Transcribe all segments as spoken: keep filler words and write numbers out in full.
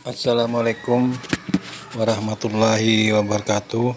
Assalamualaikum warahmatullahi wabarakatuh.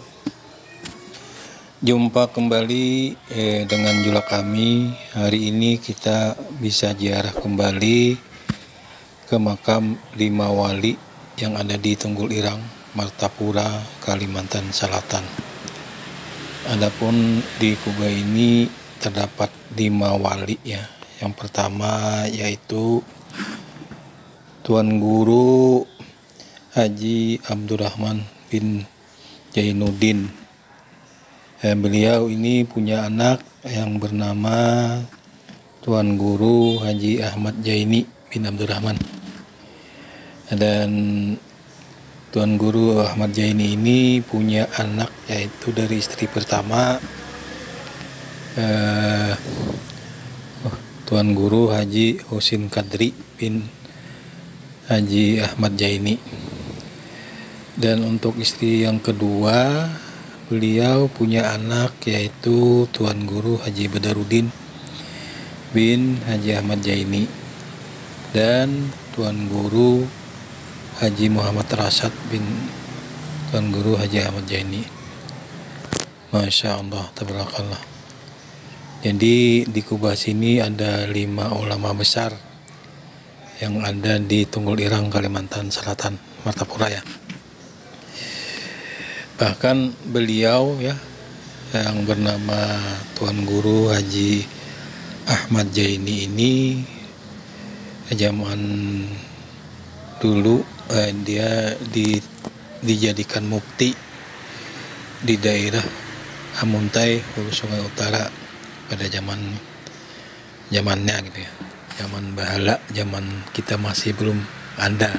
Jumpa kembali eh, dengan jula kami. Hari ini kita bisa ziarah kembali ke makam lima wali yang ada di Tunggul Irang, Martapura, Kalimantan Selatan. Adapun di kubah ini terdapat lima wali ya. Yang pertama yaitu Tuan Guru Haji Abdurrahman bin Jainuddin. Eh, beliau ini punya anak yang bernama Tuan Guru Haji Ahmad Jaini bin Abdurrahman. Dan Tuan Guru Ahmad Jaini ini punya anak yaitu dari istri pertama eh, Tuan Guru Haji Husin Kadri bin Haji Ahmad Jaini. Dan untuk istri yang kedua, beliau punya anak yaitu Tuan Guru Haji Badarudin bin Haji Ahmad Jaini dan Tuan Guru Haji Muhammad Rasad bin Tuan Guru Haji Ahmad Jaini. Masya Allah, tabarakallah. Jadi di kubah sini ada lima ulama besar yang ada di Tunggul Irang, Kalimantan Selatan, Martapura ya. Bahkan beliau ya yang bernama Tuan Guru Haji Ahmad Jaini ini zaman dulu eh, dia di, dijadikan mufti di daerah Amuntai, Hulu Sungai Utara pada zaman zamannya gitu ya. Zaman bahala, zaman kita masih belum ada.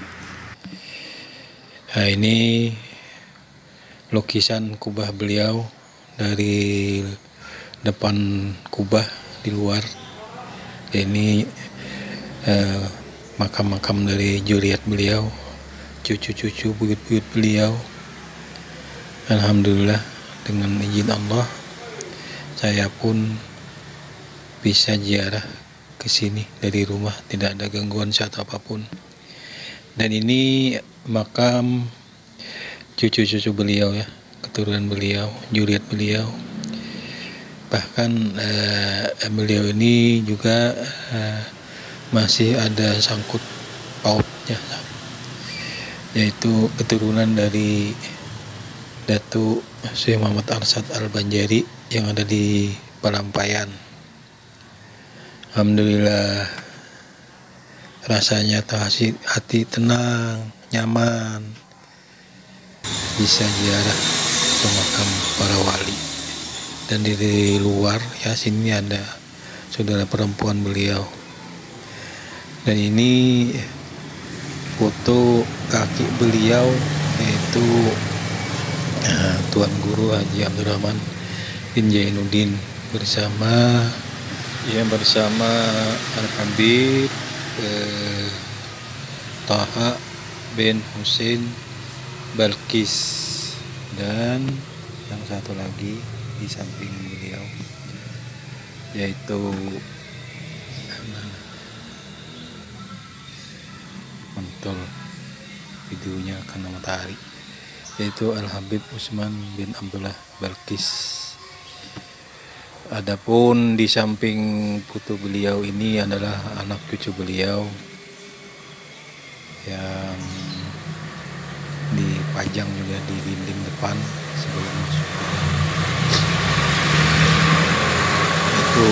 Nah, ini lukisan kubah beliau dari depan kubah di luar. Ini eh, makam-makam dari juriat beliau, cucu-cucu buyut-buyut beliau. Alhamdulillah, dengan izin Allah saya pun bisa ziarah ke sini dari rumah, tidak ada gangguan satu apapun. Dan ini makam cucu-cucu beliau ya, keturunan beliau, juriat beliau. Bahkan eh, beliau ini juga eh, masih ada sangkut pautnya, yaitu keturunan dari Datu Syekh Muhammad Arsad Al-Banjari yang ada di Palampayan. Alhamdulillah, rasanya hati, hati tenang, nyaman, bisa ziarah ke makam para wali. Dan di luar ya sini ada saudara perempuan beliau. Dan ini foto kaki beliau yaitu uh, Tuan Guru Haji Abdurrahman bin Jainuddin bersama ya bersama Al-Habib eh, Taha bin Husin Balkis, dan yang satu lagi di samping beliau yaitu mentul videonya karena matahari, yaitu Al-Habib Usman bin Abdullah Balkis. Adapun di samping foto beliau ini adalah anak cucu beliau yang dipajang juga di dinding depan sebelum masuk. Itu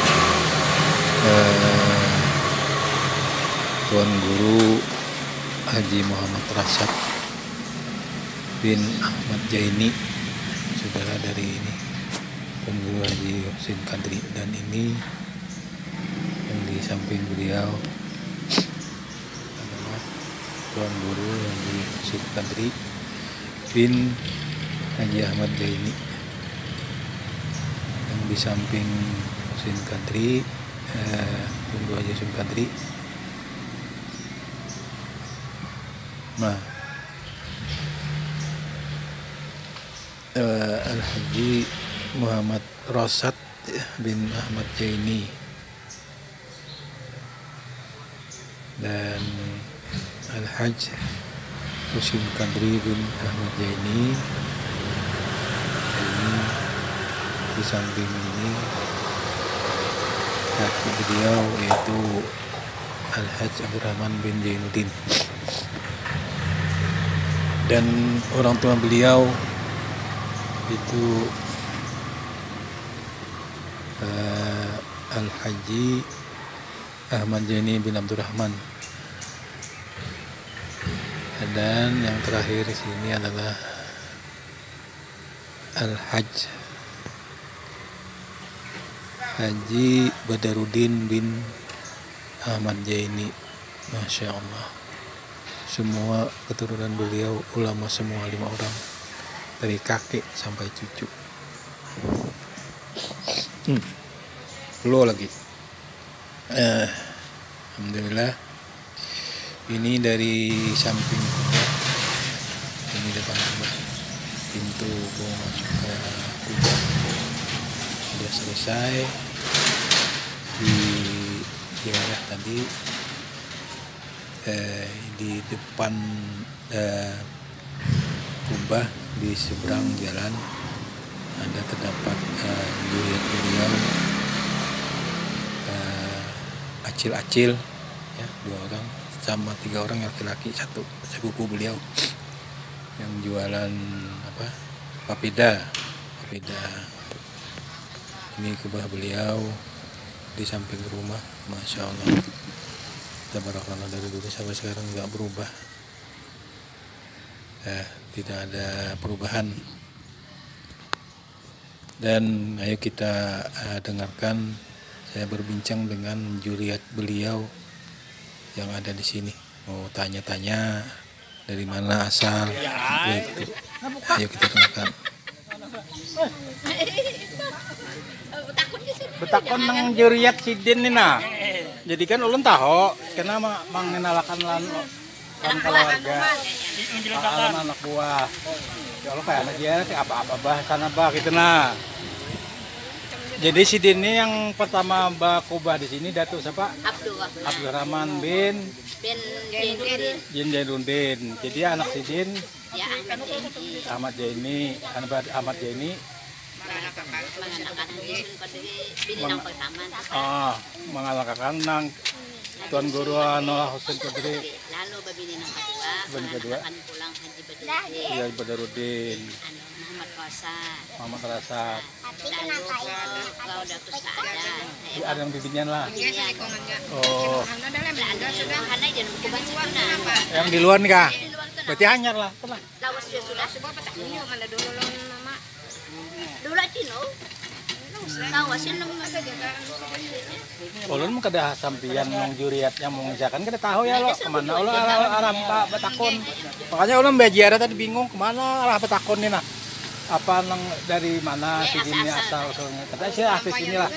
eh, Tuan Guru Haji Muhammad Rasad bin Ahmad Jaini, saudara dari ini Tuan Guru Haji Husin Kadri. Dan ini yang di samping beliau adalah Tuan Guru Haji Husin Kadri bin Haji Ahmad Jaini. Yang di samping Husin Kadri eh, Tuan Guru Haji Husin Kadri, nah eh, Al-Haji Muhammad Rasad bin Ahmad Jaini dan Al-Hajj Husin Kadri bin Ahmad Jaini. Ini di samping ini kaki beliau yaitu Al-Hajj Abdurrahman bin Jainuddin, dan orang tua beliau itu uh, Al-Haji Ahmad Jaini bin Abdurrahman. Dan yang terakhir di sini adalah Al-Hajj Haji Badarudin bin Ahmad Jaini. Masya Allah, semua keturunan beliau ulama semua, lima orang, dari kakek sampai cucu. hmm. Lo lagi eh, Alhamdulillah. Ini dari samping Kubah, ini depan Kubah, pintu mau masuk ke Kubah sudah selesai. Di daerah tadi eh, di depan eh, Kubah, di seberang jalan ada terdapat eh, zuriat beliau, eh, acil-acil ya, dua orang sama tiga orang laki-laki, satu sepupu beliau yang jualan apa papeda papeda. Ini kubah beliau di samping rumah. Masya Allah, tabarakallah, dari dulu sampai sekarang nggak berubah, eh, tidak ada perubahan. Dan ayo kita uh, dengarkan saya berbincang dengan zuriat beliau yang ada di sini. Mau tanya-tanya dari mana asal, gitu. Ayo kita dengarkan. Betakon nang zuriat sidin nih nah. Jadi kan ulun tahu kenapa mengenalkan lan kan keluarga, alam anak buah. Ya Allah kayak anak dia kayak apa-apa bahasan apa gitu nah. Jadi sidin ini yang pertama bakubah di sini Datuk siapa? Abdul Abdurrahman bin bin Jainuddin. bin Jainuddin. Jadi anak sidin Ya Ahmad Jaini. Ahmad Jaini, anak Ahmad Jaini. Menganakan Husin Kadri bin yang pertama. Ah, mengalahkan nang Tuan Guru Anoa Husin Kadri. Lalu babini yang kedua, Babini kedua. menganakan pulang Haji Badarudin. Iya, Badarudin. Anu Muhammad Qasar. Muhammad Rasad. Lalu kau Datus Sa'adan. Di ada yang bibinyan lah. Iya. Oh, Lalu Hana jangan kubah situna. yang di luar nih kah? Di luar kena. Berarti hanyar lah. Coba. Lawas dia sudah semua patah ini mana dulu lon mama. Dulu Cino. Lawas yang nama Ulun mau kada sampian nong juriatnya mau ngisakan kada tahu ya lo kemana ulun arah arah Pak Betakon. Makanya ulun bejiara tadi bingung kemana arah Betakon nih nah. Apa nang dari mana si sini asal usulnya? Kata sih asli sini lah.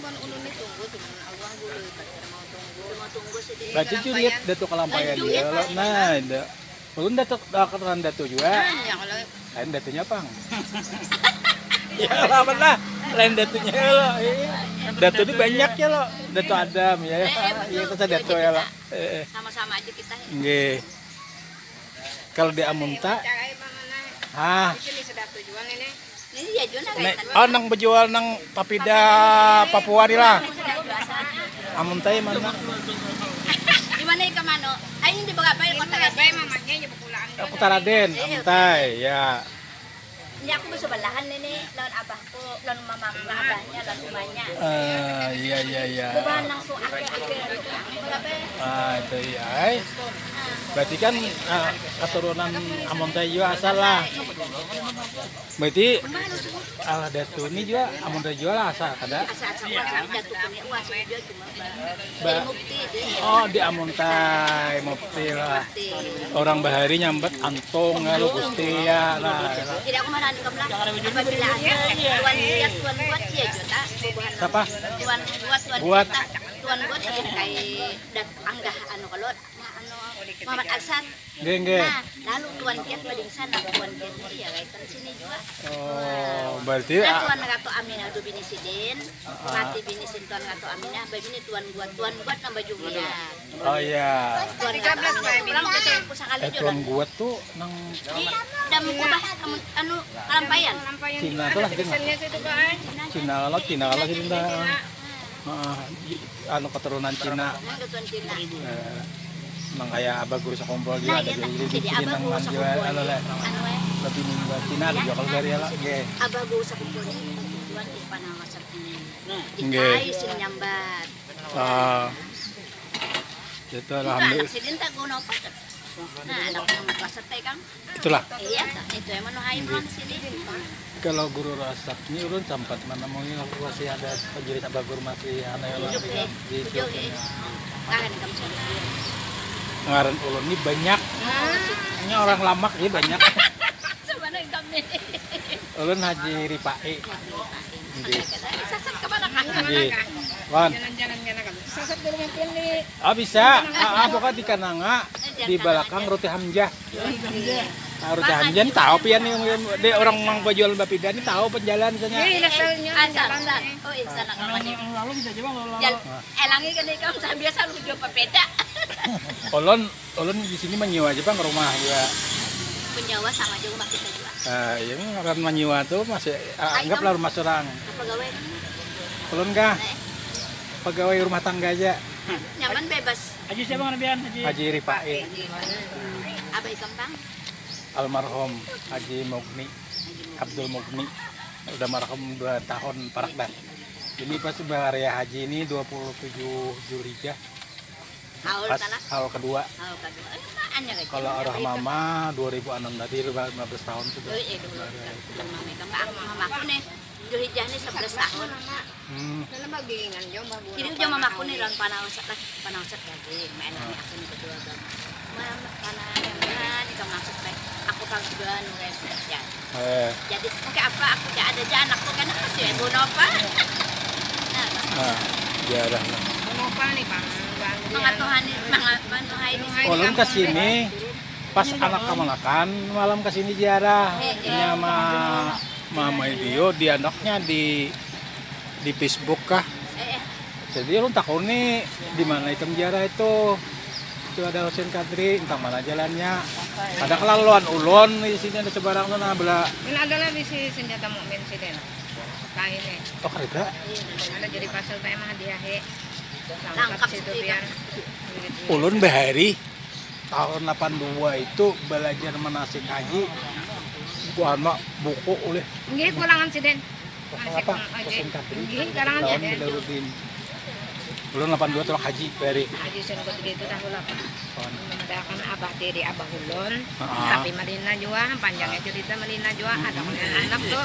Berarti juriat Datuk Kalampayan dia lo. Nah, ada. Ulun Datuk keteran Datuk juga. Lain Datunya pang. Ya lah benar. Lain Datunya lo. Datu ini banyak ya lo. Datu Adam ya. Iya kita Datu ya lo. sama-sama aja kita. Nggih. Kalau di Amunta ah, Ini ya Jona nek oh nang berjual nang papida Papua di lah. Amunta mana? Di mana ke mano? Ay hindi ba bay kota Rabay mamanya nya bukulaan. Kota Raden, Amunta ya. Hindi ako sa balahan nini, lawan abah ko, lawan mama ko, abahnya, lawan umanya. Eh iya iya iya. Bukan langsung ake-ake Rabay. Ah itu iya. Ay. Berarti kan ah, keturunan Amunta juga asal lah. Berarti alah Datu ini juga Amunta juga lah asal kada. Asa-asa ko sa datu kami uwas dia cuma. Ba- Oh di Amuntai Mufti lah. Orang Bahari nyambet Antong lalu Gusti ya lah. Tidak aku marani ka belah. Apabila ada tuan lihat tuan buat dia juta. Siapa? Tuan buat tuan Buat. juta. Tuan buat kay dat anggah ano kalot. Na ano Muhammad Aksan. Nggih, nggih. Nah, lalu Tuan Kiat paling sana, Tuan Kiat ini ya kaitan sini juga. Oh, berarti Nah, ah, Tuan Gato Aminah do bini sidin, mati bini sin Tuan Gato Aminah, bayi ini Tuan buat Tuan buat nambah Juliat. oh iya. Tuan Gato Aminah pulang ke pusang kali Eh, juga. tuan gua tuh nang Di dam kubah anu kalampayan. Cina tuh lah Cina. Cina kalau Cina kalau Cina. Heeh, anu keturunan Cina. Nah, ke Tuan Cina. Eh, Nang kayak abah guru sekompol Nah, dia ada iya tak. jadi Jadi Cina abah gua nang sa jual kumpul. anu le. Anu eh, Lebih minggu Cina ada juga kalau dari lah. Nggih. abah gua sa kumpul ni tuan di panang masak ini. Nggih. Ikai sin nyambat. Ah. Itu Itu alhamdulillah. anak sidin tak gua nopo. Nah, anak yang kelas teh Kang. Itulah. Iya, tak. Itu emang nu hai pulang sini. Kalau guru rasak ini ulun sempat mana mau aku masih ada penjiri abah guru masih ada yang Ujuk deh. di Ujuk deh. Kangen kamu sudah. ngaran ulun ini banyak. Ah. Ini orang lamak ini banyak. Sebenarnya kamu nih. Ulun Haji Ripai. Nggih. Sasat ke mana Kang? Nggih. Wan. Jalan-jalan kena kan. Sasat dulu mampun nih. Ah bisa. Ah, ah pokoknya di Kananga di belakang Roti Hamzah. Nah, Roti Hamzah ini tahu pian nih dia orang mang jual Bapida ini tahu penjalan misalnya. Iya, dasarnya. Asal, asal. Oh, insan namanya. Lalu bisa coba kalau Jal, elangi kan kamu saya biasa lu jual pepeda. Ulun ulun di sini menyewa aja Bang rumah juga. Penyewa sama juga rumah kita juga. Nah, ya orang menyewa tuh masih ah, anggaplah rumah seorang. Apa gawe? Ulun kah? Eh, Pegawai rumah tangga aja. nyaman bebas. Haji siapa Nabian? Haji. Haji Ripai. Abah Kempang. Almarhum Haji Mugni Abdul Mugni udah marhum dua tahun parak dah. Ini pas Raya Haji ini dua puluh tujuh Zulhijjah Haul pas tanah. haul kedua. Haul kedua. Eh, apaan ya kayak Kalau gitu? arah mama dua ribu enam tadi lima belas tahun sudah. Oh, iya dulu. Dulu mami Kempang. Aku mamaku nih. Zulhijjah nih sebelas tahun. Hmm. Dalam bagingan jom babu. Jadi ujung mamaku nih lawan panausak lah. Panausak lagi. Main lagi aku nih kedua bang. Mama panausak di kemaksud baik. Aku kan juga nulis ya. Eh, Jadi pakai apa? Aku ya ada aja anakku kan kasih ibu apa? Nah, nah, jarah lah. Mau apa nih Bang? mengatuhan mengatuhan ini. Ulun ke sini pas anak kamanakan malam ke sini jarah. Ini sama Mama Dio di anaknya di di Facebook kah. Eh, eh, Jadi ulun takut nih di mana item jarah itu. Itu ada Husin Kadri, entah mana jalannya. Ada kelaluan ulun di sini ada sebarang tuh nah bela. Ini adalah bisi senjata mukmin sih Den. Kain nih. Oh kereta. Ada jadi pasal teh mah dia he. Tangkap situ situ, biar. Ulun behari tahun delapan puluh dua itu belajar manasik haji. Gua anak buku oleh Nggih kurangan sih Den. Masih apa? kurang aja. Husin Kadri. Nggih kurangan ya Tahun Den. Bilauddin. Ulun delapan puluh dua tolak haji behari. Haji sen ko dito dahulu apa? Memadakan abah diri abah ulun. Ah. Tapi malina jua panjangnya cerita malina jua ada ko anak tuh.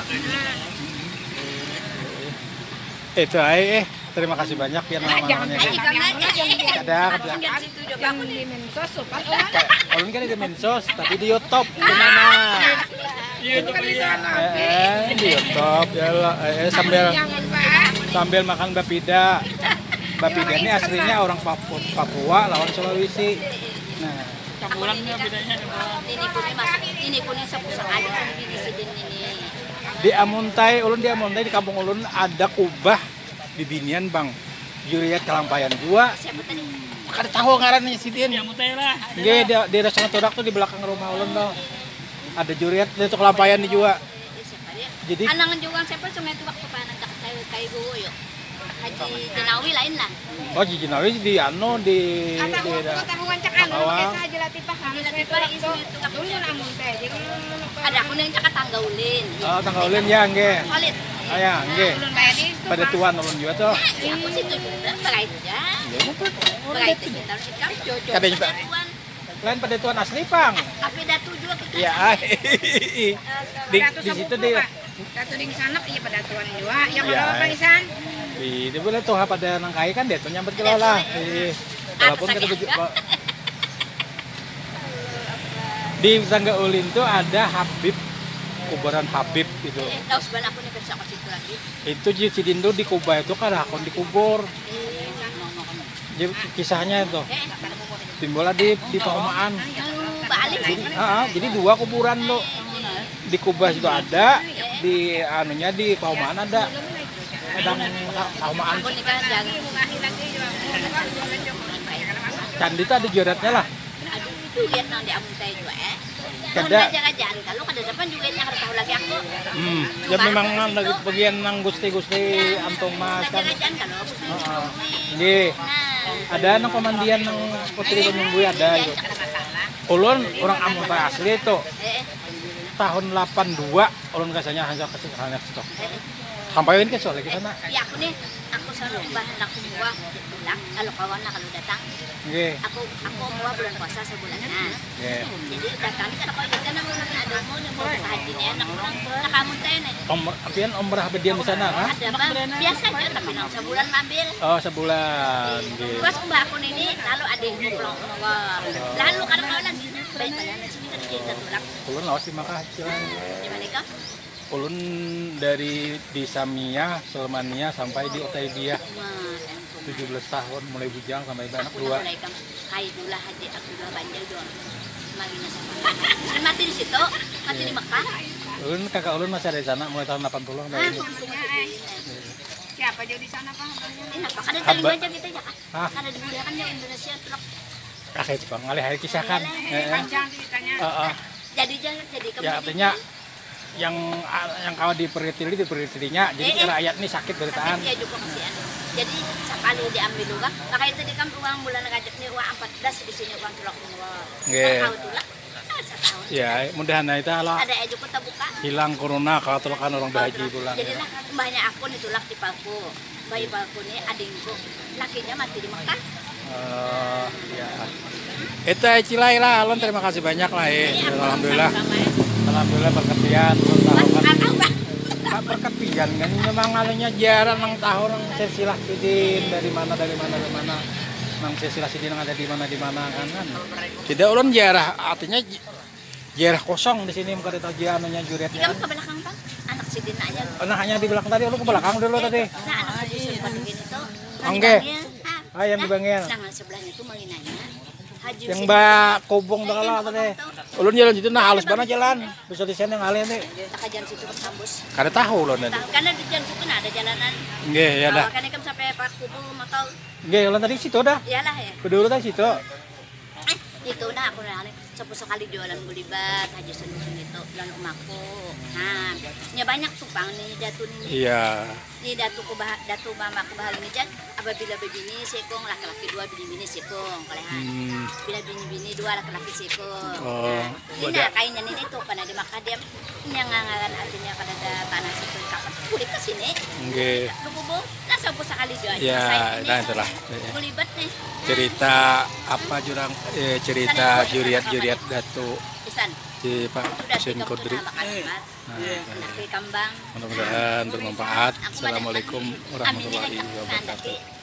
Itu ay eh terima kasih banyak ya Nah, jangan namanya. kayak Jangan aja. Ada, ada. Tinggal situ juga Yang aku di nih. mensos sopan orang. Ulun kan di Mensos tapi di YouTube gimana? Itu kan di sana. Eh, di YouTube ya lah. Eh, sambil Jangan Pak. sambil makan bapida. Bapida ini aslinya orang Papua, Papua lawan Sulawesi. Nah, Campurannya bedanya ini kuning masuk. Ini kuning sepusang aja di sini ini. di Amuntai, ulun di Amuntai di kampung ulun ada kubah bibinian Bang. Juriat Kalampayan dua. Siapa tadi? Kada tahu ngarannya si Din. Ya mutai lah. Nggih, di di restoran Turak tuh di belakang rumah ulun tuh. Ada juriat itu Kalampayan juga. Eh, siapa dia? Jadi Anang juga siapa sungai itu waktu panas cak kayu kayu gue yuk. Haji Jenawi lain lah. oh di Jinawi di anu di Kata di, ko di tahuan cak anu Bawah. kaysa aja latipah kami Latipah, isu itu tak Dulu namun teh jadi Ada aku nih cak tangga ulin. Oh, tanggal ulin ya nggih. Solid. Oh ya, nggih. ulun bayar di situ. Pada tuan ulun juga tuh. Ya aku situ juga berait aja. Ya, betul. Berait aja taruh ikan cocok. Kadang juga. Lain pada tuan asli, Pang. Tapi datu juga kita. Iya, ay. di, di situ dia. Datu ding sana iya pada tuan juga. Ya Iya, kalau ay. pangisan. Di di boleh tuh pada nangkai kan dia tuh nyamper ke lah. Di walaupun kita beju, di Sangga Ulin tuh ada Habib, kuburan Habib gitu. Eh, tahu sebenarnya aku nih besok ke situ lagi. Itu Ji Cidindo di Kuba itu kan akon dikubur. Eh, mau mau kamu. Jadi kisahnya itu. Eh, timbul di di Pahomaan. Anu balik sih. Ah, jadi dua kuburan lo. Di Kubas itu ada, di anunya di Pahomaan ada. Kadang Pahomaan. Aku nikah jaga. Candi itu ada jodatnya lah. Aduh, duit nang di amun teh juga eh. Kada. Kada jaga kalau kada depan duitnya kada tahu lagi aku. Hmm, ya memang nang lagi bagian nang gusti-gusti antong mas kan. Jaga-jagan kalau aku sering Heeh. duit. Nggih. Nah, Ada nang pemandian nang Putri Banyumbui ada ya itu. kada masalah. Ulun orang Amun Teh asli itu Eh, tahun delapan dua ulun kasanya hanya ke hanya stok. Sampaiin ke soalnya ke sana. ya aku nih, aku selalu bahan aku buah pulang kalau kawan kalau datang. Nggih. Aku aku buah bulan puasa sebulanan. Nggih. Jadi datang ini kalau kau kan aku ada mau nih mau ke haji nih anak orang nak kamu teh nih. Om apian umrah bedian di sana kah? Ada apa? Biasa aja tapi nang sebulan ambil. Oh, sebulan. Nggih. Terus mbak aku ini lalu ada yang pulang keluar. Lalu kadang kadang baik pada sini kan jadi tulang. Ulun lawas di Makassar. Di mana kah? Ulun dari di Samia, Selmania sampai di Otaibia tujuh belas tahun mulai bujang sampai anak Aku dua. mulai kam kai dulu haji aku dulu banjir doang. Magina sama. Si mati di situ, mati di Mekah. Ulun kakak ulun masih ada di sana mulai tahun delapan puluh Ah, dari itu. Siapa jauh di sana Pak? ini apa? Kada tali Abah. aja kita ya. Hah? Kada dimuliakan ya Indonesia truk. Kakek itu bang, alih hari kisah kan. Eh, eh. Panjang ceritanya. Eh, eh. Jadi jangan jadi kamu. Ya artinya yang yang kau diperitili diperitilinya, jadi Eh, eh. rakyat nih sakit beritaan. Tapi dia juga masih ada. Jadi sekali diambil uang, makanya tadi kan uang bulan ngajak nih uang empat belas di sini uang tulak keluar. Nggih. Tahu tulak. Ah, setahun. Ya, mudahan itu kalau Ada aja kita buka. hilang corona kalau tulakan orang berhaji pulang. Jadi lah mbahnya aku nih tulak di Paku. Bayi Paku nih adingku. Lakinya mati di Mekah. Eh, ya. Itu Cilai lah, Alon terima kasih banyak lah eh. Jadi aku Alhamdulillah. sama-sama ya. Alhamdulillah berkepian, belum tahu Mas, kan. tahu Pak? Pak berkepian kan memang anunya jarang nang tahu orang silsilah sidin dari mana dari mana dari mana. Nang silsilah sidin ada di mana di mana kan kan. Tidak ulun jarah artinya j- jarah kosong di sini muka tahu dia anunya juretnya. Kamu ke belakang Pak? Anak si Dina aja. Nah hanya di belakang tadi ulun ke belakang dulu tadi. Nah, anak si Dina begini tuh. Oke. Ah, Ah yang di Bangil. Nah, sebelahnya tuh manginanya. Haji Yang Husin. Mbak Kobong dah kalah tadi. Ulun jalan situ nah halus banget jalan. Bisa di sana yang alih nih. Tak jalan situ ke kampus. Kada tahu ulun tadi. Tahu, karena di jalan situ nah ada jalanan. Nggih ya dah. Kan kan sampai Pak Kubu makau. Nggih ulun tadi situ dah. Iyalah ya. Kedua tadi situ. Eh, itu nah aku nah sepuluh sekali jualan gulibat Haji Husin itu bulan umaku. Nah, nya banyak tupang nih jatuh nih. Iya. Ini datu ku bah datu mama ku bahal ngejat apabila begini sekong laki-laki dua bini-bini sekong kalehan. Hmm. Bila bini-bini dua laki-laki sekong. Oh, Ini nah, kainnya ini tuh karena di Makadiam nyangangan artinya kada ada tanah situ kapan kulit ke sini. Nggih. Lu kubu nah sabu sekali jual. Ya, nah itulah. Gulibat nih. Cerita apa jurang eh, cerita juriat-juriat Datu Pisan. di Pak Sudah Husin tiga Kodri. puluh lima Nah, Anak kambang. mudah-mudahan bermanfaat. Aku Assalamualaikum Amin warahmatullahi ini kan wabarakatuh. nanti